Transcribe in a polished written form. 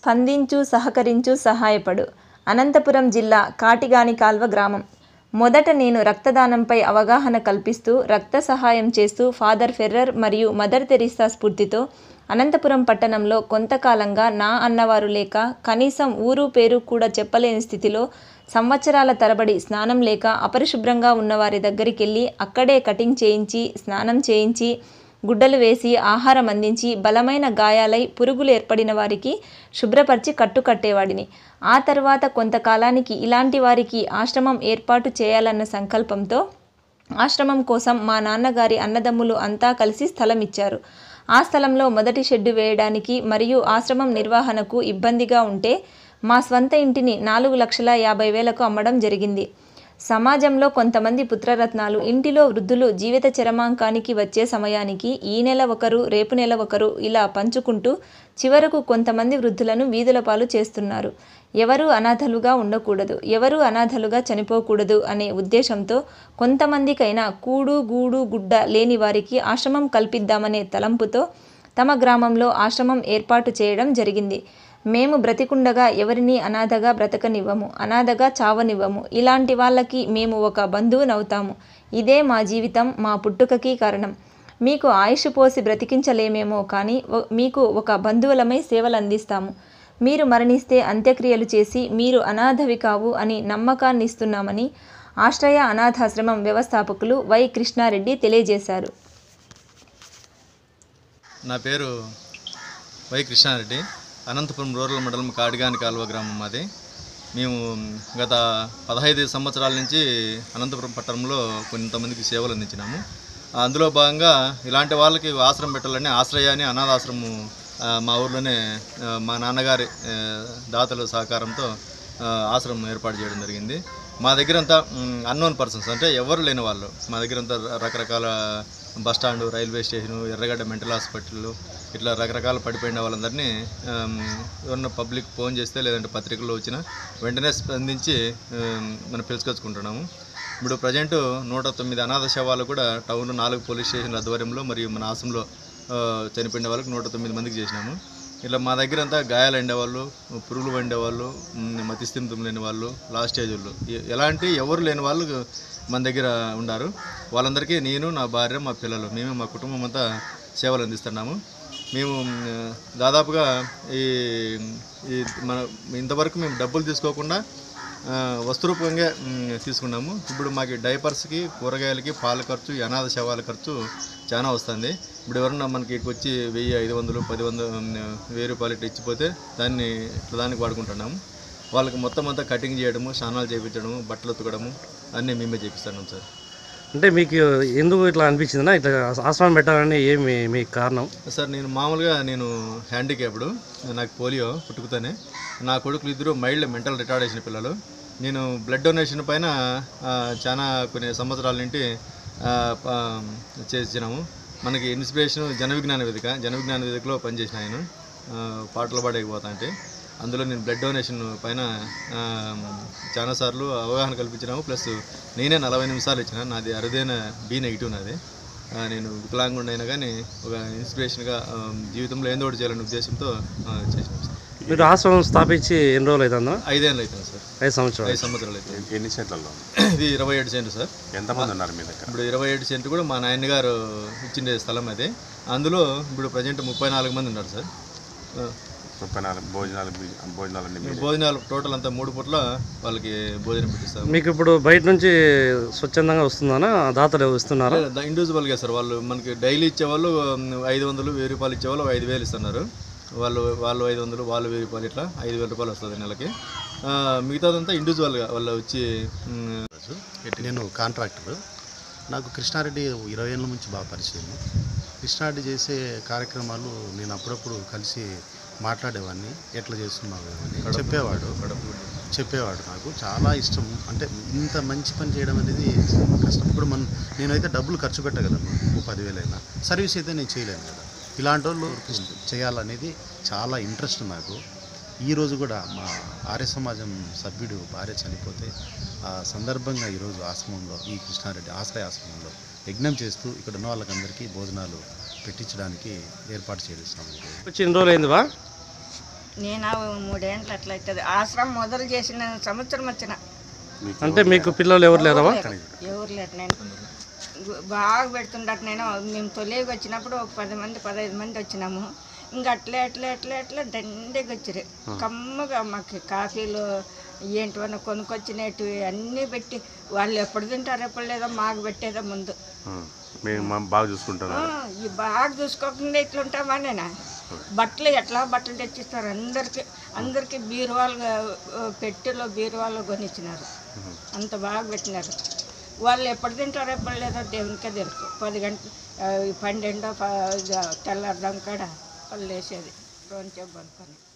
స్పందించు, సహకరించు, సహాయపడు. అనంతపురం జిల్లా కాటిగానికాల్వ గ్రామం. మొదట నేను రక్తదానంపై అవగాహన కల్పిస్తూ, రక్త సహాయం చేస్తూ ఫాదర్ ఫెర్రర్ మరియు మదర్ తెరీసా స్ఫూర్తితో అనంతపురం పట్టణంలో కొంతకాలంగా నా అన్నవారు లేక, కనీసం ఊరు పేరు కూడా చెప్పలేని స్థితిలో సంవత్సరాల తరబడి స్నానం లేక అపరిశుభ్రంగా ఉన్నవారి దగ్గరికెళ్ళి అక్కడే కటింగ్ చేయించి, స్నానం చేయించి, గుడ్డలు వేసి, ఆహారం అందించి, బలమైన గాయాలై పురుగులు ఏర్పడిన వారికి శుభ్రపరిచి కట్టేవాడిని. ఆ తర్వాత కొంతకాలానికి ఇలాంటి వారికి ఆశ్రమం ఏర్పాటు చేయాలన్న సంకల్పంతో ఆశ్రమం కోసం మా నాన్నగారి అన్నదమ్ములు అంతా కలిసి స్థలం ఇచ్చారు. ఆ స్థలంలో మొదటి షెడ్డు వేయడానికి మరియు ఆశ్రమం నిర్వహణకు ఇబ్బందిగా ఉంటే మా స్వంత ఇంటిని 4,50,000కు అమ్మడం జరిగింది. సమాజంలో కొంతమంది పుత్రరత్నాలు ఇంటిలో వృద్ధులు జీవిత చరమాంకానికి వచ్చే సమయానికి ఈ నెల ఒకరు, రేపు నెల ఒకరు ఇలా పంచుకుంటూ చివరకు కొంతమంది వృద్ధులను వీధుల పాలు చేస్తున్నారు. ఎవరూ అనాథలుగా ఉండకూడదు, ఎవరూ అనాథలుగా చనిపోకూడదు అనే ఉద్దేశంతో కొంతమందికైనా కూడు, గూడు, గుడ్డ లేని వారికి ఆశ్రమం కల్పిద్దామనే తలంపుతో తమ గ్రామంలో ఆశ్రమం ఏర్పాటు చేయడం జరిగింది. మేము బ్రతికుండగా ఎవరినీ అనాథగా బ్రతకనివ్వము, అనాథగా చావనివ్వము. ఇలాంటి వాళ్ళకి మేము ఒక బంధువునవుతాము. ఇదే మా జీవితం, మా పుట్టుకకి కారణం. మీకు ఆయుష్ పోసి బ్రతికించలేమేమో కానీ మీకు ఒక బంధువులమై సేవలు అందిస్తాము. మీరు మరణిస్తే అంత్యక్రియలు చేసి మీరు అనాథవి కావు అని నమ్మకాన్ని ఇస్తున్నామని ఆశ్రయ అనాథాశ్రమం వ్యవస్థాపకులు వై. కృష్ణారెడ్డి తెలియజేశారు. నా పేరు వై. కృష్ణారెడ్డి. అనంతపురం రూరల్ మండలం కాటిగానికాల్వ గ్రామం మాది. మేము గత 15 సంవత్సరాల నుంచి అనంతపురం పట్టణంలో కొంతమందికి సేవలు అందించినాము. అందులో భాగంగా ఇలాంటి వాళ్ళకి ఆశ్రమం పెట్టాలని ఆశ్రయాన్ని అనాథాశ్రమం మా ఊర్లోనే మా నాన్నగారి దాతల సహకారంతో ఆశ్రమం ఏర్పాటు చేయడం జరిగింది. మా దగ్గర అంతా అన్నోన్ పర్సన్స్, అంటే ఎవరు లేని వాళ్ళు. మా దగ్గర అంతా రకరకాల bus stand, railway station, Erragadda mental hospital, ఇట్లా రకరకాల పడిపోయిన వాళ్ళందరినీ ఎవరన్నా పబ్లిక్ ఫోన్ చేస్తే లేదంటే పత్రికల్లో వచ్చినా వెంటనే స్పందించి మనం పిలుచుకొచ్చుకుంటున్నాము. ఇప్పుడు ప్రజెంటు 109 అనాథ శవాలు కూడా టౌన్లో 4 పోలీస్ స్టేషన్ల ఆధ్వర్యంలో మరియు మన ఆశ్రమంలో చనిపోయిన వాళ్ళకి 109 మందికి చేసినాము. ఇట్లా మా దగ్గర అంతా గాయాలు ఉండేవాళ్ళు, పురుగులు వండేవాళ్ళు, మతిస్థిమితం లేని వాళ్ళు, లాస్ట్ స్టేజ్ వాళ్ళు, ఎలాంటి ఎవరు లేని వాళ్ళు మన దగ్గర ఉన్నారు. వాళ్ళందరికీ నేను, నా భార్య, మా పిల్లలు, మేమే మా కుటుంబం అంతా సేవలు అందిస్తున్నాము. మేము దాదాపుగా మన ఇంతవరకు మేము డబ్బులు తీసుకోకుండా వస్తురూపంగా తీసుకున్నాము. ఇప్పుడు మాకు డైపర్స్కి, కూరగాయలకి, పాల ఖర్చు, అనాథ శవాల ఖర్చు చాలా వస్తుంది. ఇప్పుడు ఎవరన్నా మనకి ఇక్కడికి వచ్చి 1,000, 500, 10,000, 1,000 రూపాయలు ఇట్లా ఇచ్చిపోతే దాన్ని ఇట్లా దానికి వాడుకుంటున్నాము. వాళ్ళకి మొత్తం అంతా కటింగ్ చేయడము, స్నానాలు చేయించడము, బట్టలు ఉతకడము అన్నీ మేమే చేపిస్తున్నాం సార్. అంటే మీకు ఎందుకు ఇట్లా అనిపించిందా ఇట్లా ఆశ్రమం పెట్టాలని ఏమి మీకు కారణం? సార్ నేను హ్యాండిక్యాప్డ్, నాకు పోలియో పుట్టుకతోనే. నా కొడుకులు ఇద్దరు మైల్డ్ మెంటల్ రిటార్డేషన్ పిల్లలు. నేను బ్లడ్ డొనేషన్ పైన చాలా కొన్ని సంవత్సరాల నుండి చేసినాము. మనకి ఇన్స్పిరేషన్ జన విజ్ఞాన వేదికలో పనిచేసిన ఆయన పాటలు పాడేకపోతా అంటే అందులో నేను బ్లడ్ డొనేషన్ పైన చాలాసార్లు అవగాహన కల్పించినాము. ప్లస్ నేనే 40 నిమిషాలు ఇచ్చిన. నాది అరుదైన B నెగిటివ్ నాది. నేను వికలాంగుండి అయినా కానీ ఒక ఇన్స్పిరేషన్గా జీవితంలో ఏందో ఒకటి చేయాలనే ఉద్దేశంతో చేసినాం సార్. మీరు ఆశ్రమం స్థాపించి ఎన్ని రోజులు అవుతుందా? 5 ఏళ్ళు అవుతుంది సార్. 5 సంవత్సరాలు అవుతుంది. ఎన్ని సెంట్లలో? ఇది 27 సెంట్లు సార్. ఎంతమంది ఉన్నారు మీ దగ్గర? ఇప్పుడు 27 సెంట్లు కూడా మా నాయనగారు ఇచ్చిండే స్థలం అది. అందులో ఇప్పుడు ప్రజెంట్ 34 మంది ఉన్నారు సార్. 34 భోజనాలు టోటల్ అంతా 3 పూట్ల వాళ్ళకి భోజనం పెట్టిస్తారు. మీకు ఇప్పుడు బయట నుంచి స్వచ్ఛందంగా వస్తుందా, దాతలు ఇస్తున్నారా? ఇండివిజువల్గా సార్. వాళ్ళు మనకి డైలీ ఇచ్చేవాళ్ళు 500, 1,000 రూపాయలు ఇచ్చేవాళ్ళు 5,000 ఇస్తున్నారు. వాళ్ళు 500, వాళ్ళు 1,000 రూపాయలు, ఇట్లా 5,000 రూపాయలు వస్తుంది నెలకి. మిగతాదంతా ఇండివిజువల్గా వాళ్ళు వచ్చి. నేను కాంట్రాక్టర్. నాకు కృష్ణారెడ్డి 20 ఏళ్ళ నుంచి బాగా పరిచయం. కృష్ణారెడ్డి చేసే కార్యక్రమాలు నేను అప్పుడప్పుడు కలిసి మాట్లాడేవాడిని. ఎట్లా చేస్తున్నావు అని చెప్పేవాడు. నాకు చాలా ఇష్టం. అంటే ఇంత మంచి పని చేయడం అనేది కష్టం. ఇప్పుడు నేనైతే డబ్బులు ఖర్చు పెట్టగలను, 10,000 అయినా. సర్వీస్ అయితే నేను చేయలేను కదా. ఇలాంటి వాళ్ళు చేయాలనేది చాలా ఇంట్రెస్ట్ నాకు. ఈరోజు కూడా మా ఆర్య సమాజం సభ్యుడు భార్య చనిపోతే ఆ సందర్భంగా ఈరోజు ఆశ్రమంలో, ఈ కృష్ణారెడ్డి ఆశ్రయ ఆశ్రమంలో యజ్ఞం చేస్తూ ఇక్కడ ఉన్న వాళ్ళకందరికీ భోజనాలు పెట్టించడానికి ఏర్పాటు చేస్తున్నాము. వచ్చి ఎన్ని రోజులు అయిందివా? నేను 3 ఏండ్లు అట్లయితుంది ఆశ్రమం మొదలు చేసిన సంవత్సరం వచ్చిన. అంటే మీకు పిల్లలు ఎవరు లేరవా? ఎవరు లేరు. నేను బాగా పెడుతుండట. నేను మేము తొలిగి వచ్చినప్పుడు ఒక 10 మంది 15 మంది వచ్చినాము. ఇంకా అట్లే దండిగా వచ్చారు. కమ్మగా మాకు కాఫీలు ఏంటివన్నా కొనుక్కొచ్చినట్టు అన్నీ పెట్టి వాళ్ళు ఎప్పుడు తింటారు ఎప్పుడు లేదో మాకు పెట్టేదో ముందు. మేము బాగా చూసుకుంటాను. ఈ బాగా చూసుకోకుండా ఇట్లుంటామా నేను బట్టలు ఎట్లా బట్టలు తెచ్చిస్తారు అందరికీ బీరువాళ్ళు పెట్టెలో బీరువాళ్ళు కొనిచ్చినారు. అంత బాగా పెట్టినారు. వాళ్ళు ఎప్పుడు తింటారో ఎప్పుడు లేదో దేవునికే తెలుసు. 10 గంటలు 12 తెల్లారుదాం కాడ వాళ్ళు వేసేది రోజు పనుకొని.